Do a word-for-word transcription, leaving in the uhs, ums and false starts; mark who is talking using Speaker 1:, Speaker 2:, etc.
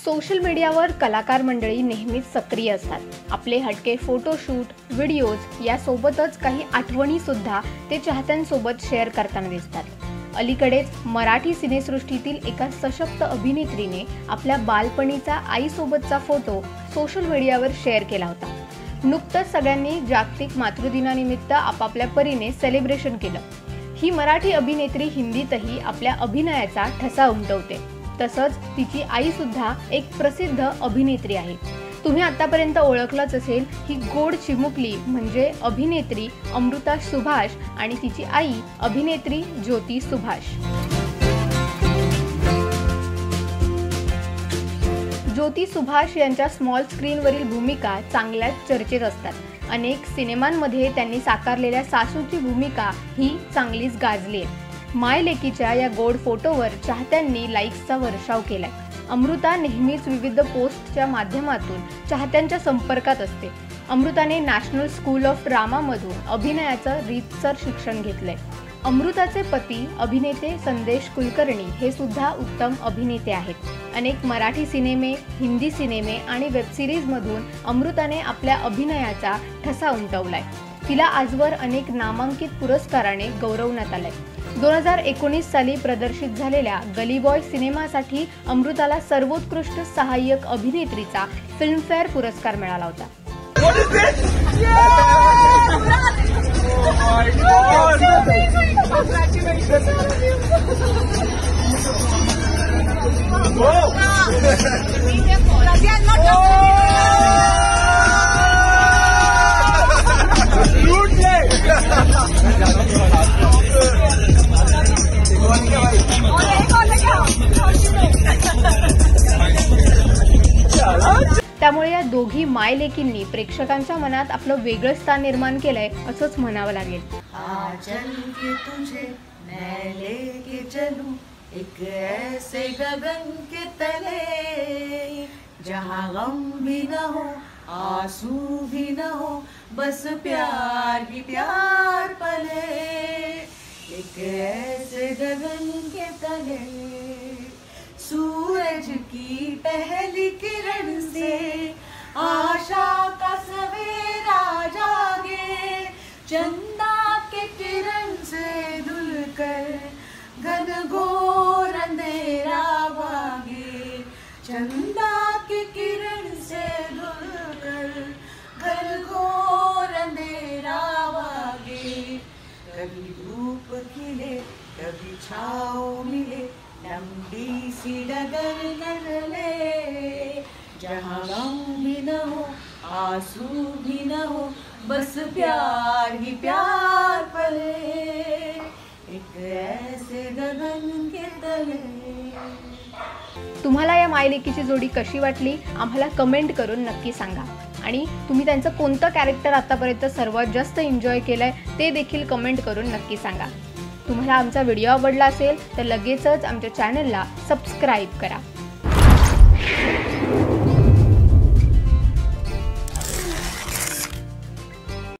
Speaker 1: Social मीडियावर कलाकार मंडळी नेहमीच सक्रिय असतात। आपले हटके फोटोशूट, व्हिडिओज यासोबतच काही आठवणी सुद्धा ते चाहत्यांसोबत शेअर करताना दिसतात। अलीकडेच मराठी सिनेसृष्टीतील एका सशक्त अभिनेत्रीने आपल्या बालपणीचा आईसोबतचा फोटो सोशल मीडियावर शेअर केला होता। नुकतंच सगळ्यांनी जागतिक मातृदिनानिमित्त आपापल्या परीने सेलिब्रेशन केलं। ही मराठी अभिनेत्री हिंदीतही आपल्या अभिनयाचा ठसा उमटवते। तसंच तिची आई सुद्धा एक प्रसिद्ध अभिनेत्री आहे। तुम्ही आतापर्यंत ओळखलंच असेल ही गोड चिमुकली म्हणजे अभिनेत्री अमृता सुभाष आणि तिची आई अभिनेत्री ज्योती सुभाष। ज्योती सुभाष यांच्या स्मॉल स्क्रीनवरील भूमिका चांगल्याच चर्चेत असतात। अनेक सिनेमांमध्ये त्यांनी साकारलेल्या सासूची भूमिका ही चांगलीच गाजली आहे। माय लेकीच्या या गोड फोटोवर चाहत्यांनी लाईक्सचा वर्षाव केलाय। अमृता नेहमीच विविध पोस्टच्या माध्यमातून चाहत्यांच्या संपर्कात असते। अमृताने नॅशनल स्कूल ऑफ ड्रामामधून अभिनयाचं रीतसर शिक्षण घेतलंय। अमृताचे पती अभिनेते संदेश कुलकर्णी हे सुद्धा उत्तम अभिनेते आहेत। अनेक मराठी सिनेमे, हिंदी सिनेमे आणि वेबसिरीजमधून अमृताने आपल्या अभिनयाचा ठसा उमटवलाय। तिला आजवर अनेक नामांकित पुरस्काराने गौरवण्यात आलंय। दोन हजार एकोणीस साली प्रदर्शित झालेल्या गली बॉय सिनेमासाठी अमृताला सर्वोत्कृष्ट सहाय्यक अभिनेत्रीचा फिल्मफेअर पुरस्कार मिळाला होता। त्यामुळे या दोघी माय लेकींनी प्रेक्षकांच्या मनात आपलं वेगळं स्थान निर्माण केलंय असंच म्हणावं लागेल।
Speaker 2: मैं लेके चलूं एक ऐसे गगन के तले जहाँ गम भी न हो आंसू भी न हो बस प्यार ही प्यार पले। एक ऐसे गगन के तले सूरज की पहली किरण से आशा का सवेरा जागे। चंदा के किरण से धुलकर घनघोर अंधेरा भागे। चंदा के किरण से धुलकर घनघोर अंधेरा भागे। कभी धूप खिले कभी छाँव मिले लंबी सी डगर न ले जहाँ गम भी न हो आंसू भी न हो बस प्यार ही प्यार पले। एक ऐसे गगन के तले।
Speaker 1: तुम्हाला या माय लेकीची जोडी कशी वाटली आम्हाला कमेंट करून नक्की सांगा। आणि तुम्ही त्यांचं कोणतं कॅरेक्टर आतापर्यंत सर्वात जास्त एन्जॉय केलंय ते देखील कमेंट करून नक्की सांगा। तुम्हाला आमचा व्हिडिओ आवडला असेल तर लगेचच आमच्या चॅनलला सबस्क्राईब करा।